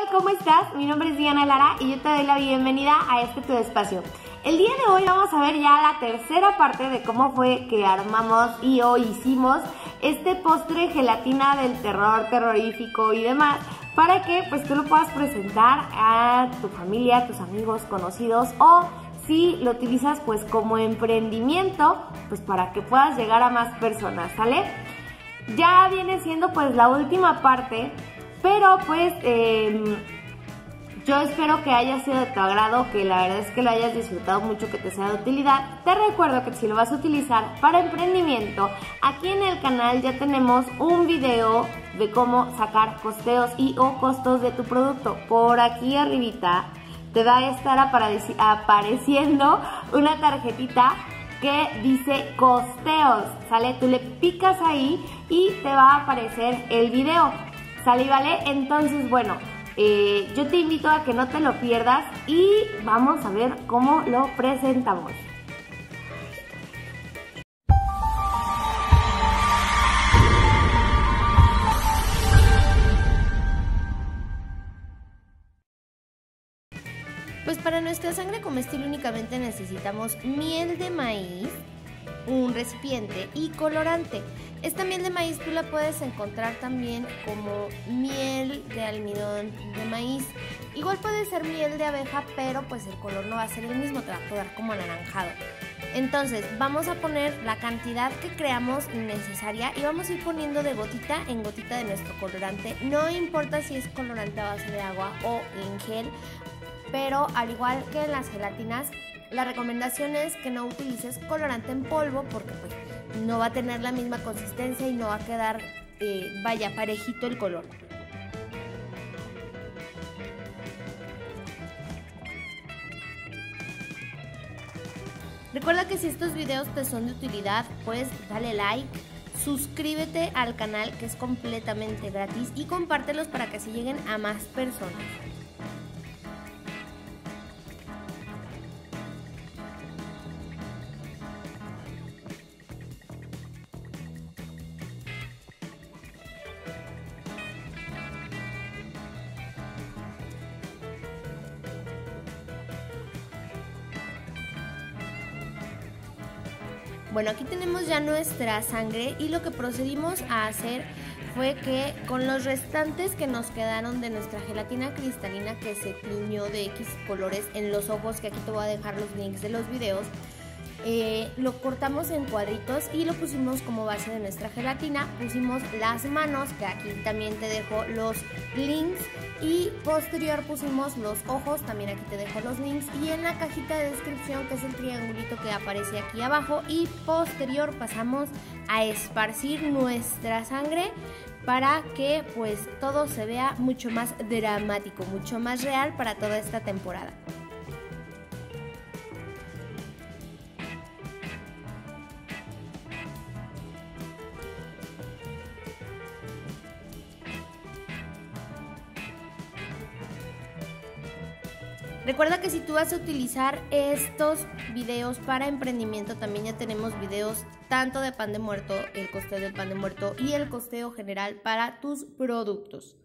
¿Cómo estás? Mi nombre es Diana Lara y yo te doy la bienvenida a este tu espacio. El día de hoy vamos a ver ya la tercera parte de cómo fue que armamos y hoy hicimos este postre gelatina del terror terrorífico y demás, para que pues tú lo puedas presentar a tu familia, a tus amigos, conocidos, o si lo utilizas pues como emprendimiento, pues para que puedas llegar a más personas, ¿sale? Ya viene siendo pues la última parte, pero pues yo espero que haya sido de tu agrado, que la verdad es que lo hayas disfrutado mucho, que te sea de utilidad. Te recuerdo que si lo vas a utilizar para emprendimiento, aquí en el canal ya tenemos un video de cómo sacar costeos y o costos de tu producto. Por aquí arribita te va a estar apareciendo una tarjetita que dice costeos, ¿sale? Tú le picas ahí y te va a aparecer el video, ¿sale? ¿Vale? Entonces, bueno, yo te invito a que no te lo pierdas y vamos a ver cómo lo presentamos. Pues para nuestra sangre comestible únicamente necesitamos miel de maíz, un recipiente y colorante. Esta miel de maíz tú la puedes encontrar también como miel de almidón de maíz. Igual puede ser miel de abeja, pero pues el color no va a ser el mismo, te va a quedar como anaranjado. Entonces vamos a poner la cantidad que creamos necesaria y vamos a ir poniendo de gotita en gotita de nuestro colorante. No importa si es colorante a base de agua o en gel, pero al igual que en las gelatinas, la recomendación es que no utilices colorante en polvo porque pues no va a tener la misma consistencia y no va a quedar, parejito el color. Recuerda que si estos videos te son de utilidad, pues dale like, suscríbete al canal que es completamente gratis y compártelos para que se lleguen a más personas. Bueno, aquí tenemos ya nuestra sangre y lo que procedimos a hacer fue que con los restantes que nos quedaron de nuestra gelatina cristalina que se tiñó de X colores en los ojos, que aquí te voy a dejar los links de los videos, lo cortamos en cuadritos y lo pusimos como base de nuestra gelatina. Pusimos las manos, que aquí también te dejo los links, y posterior pusimos los ojos, también aquí te dejo los links, y en la cajita de descripción, que es el triangulito que aparece aquí abajo, y posterior pasamos a esparcir nuestra sangre para que pues todo se vea mucho más dramático, mucho más real para toda esta temporada. Recuerda que si tú vas a utilizar estos videos para emprendimiento, también ya tenemos videos tanto de pan de muerto, el costeo del pan de muerto y el costeo general para tus productos.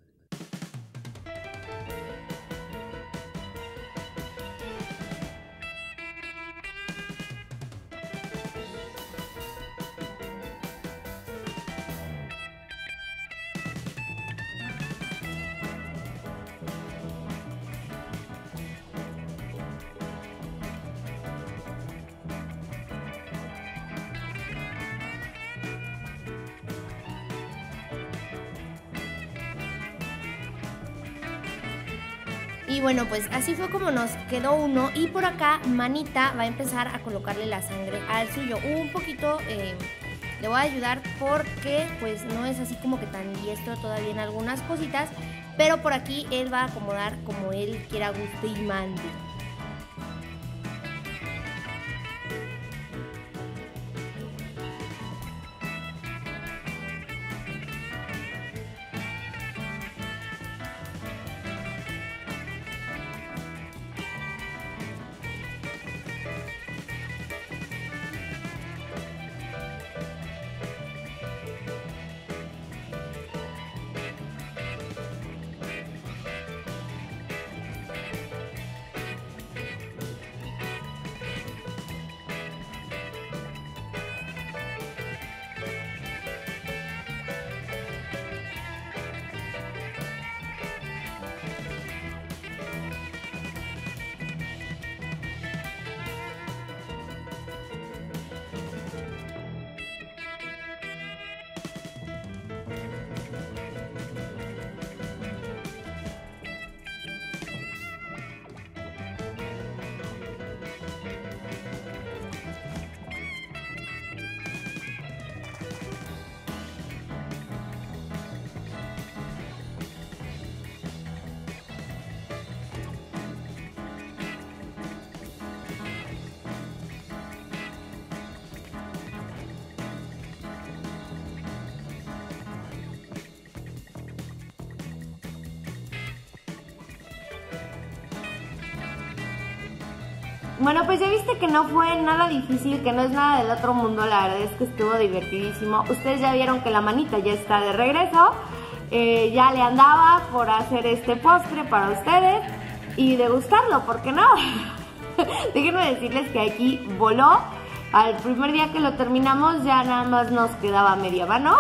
Y bueno, pues así fue como nos quedó uno, y por acá Manita va a empezar a colocarle la sangre al suyo. Un poquito le voy a ayudar porque pues no es así como que tan diestro todavía en algunas cositas, pero por aquí él va a acomodar como él quiera, guste y mande. Bueno, pues ya viste que no fue nada difícil, que no es nada del otro mundo, la verdad es que estuvo divertidísimo. Ustedes ya vieron que la manita ya está de regreso, ya le andaba por hacer este postre para ustedes y degustarlo, ¿por qué no? Déjenme decirles que aquí voló. Al primer día que lo terminamos ya nada más nos quedaba media mano.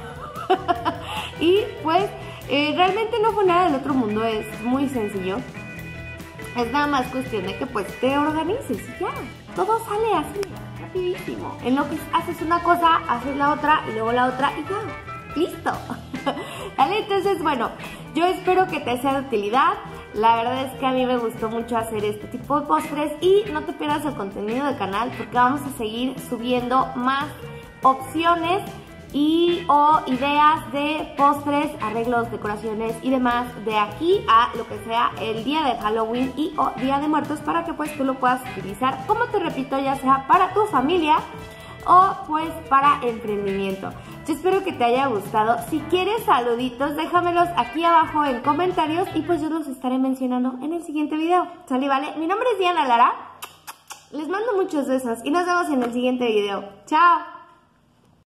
Y pues realmente no fue nada del otro mundo, es muy sencillo. Es nada más cuestión de que pues te organices y ya, todo sale así, rapidísimo. En lo que haces una cosa, haces la otra y luego la otra y ya, listo. ¿Vale? Entonces, bueno, yo espero que te sea de utilidad. La verdad es que a mí me gustó mucho hacer este tipo de postres y no te pierdas el contenido del canal porque vamos a seguir subiendo más opciones o ideas de postres, arreglos, decoraciones y demás de aquí a lo que sea el día de Halloween y o Día de Muertos para que pues tú lo puedas utilizar, como te repito, ya sea para tu familia o pues para emprendimiento. Yo espero que te haya gustado. Si quieres saluditos, déjamelos aquí abajo en comentarios y pues yo los estaré mencionando en el siguiente video. ¿Sale? ¿Vale? Mi nombre es Diana Lara. Les mando muchos besos y nos vemos en el siguiente video. ¡Chao!